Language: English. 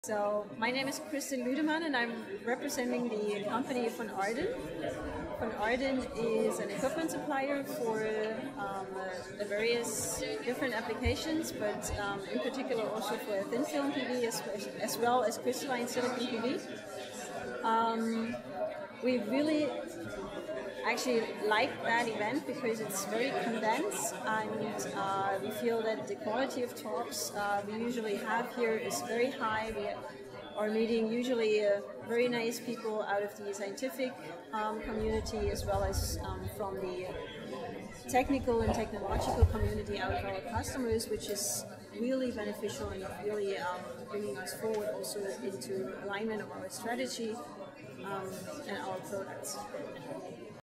So my name is Kristin Lüdemann and I'm representing the company Von Arden. Von Arden is an equipment supplier for the various different applications, but in particular also for thin film PV as well as crystalline silicon PV. We really actually like that event because it's very condensed, and we feel that the quality of talks we usually have here is very high. We are meeting usually very nice people out of the scientific community, as well as from the technical and technological community out of our customers, which is really beneficial and really bringing us forward also into alignment of our strategy and our products.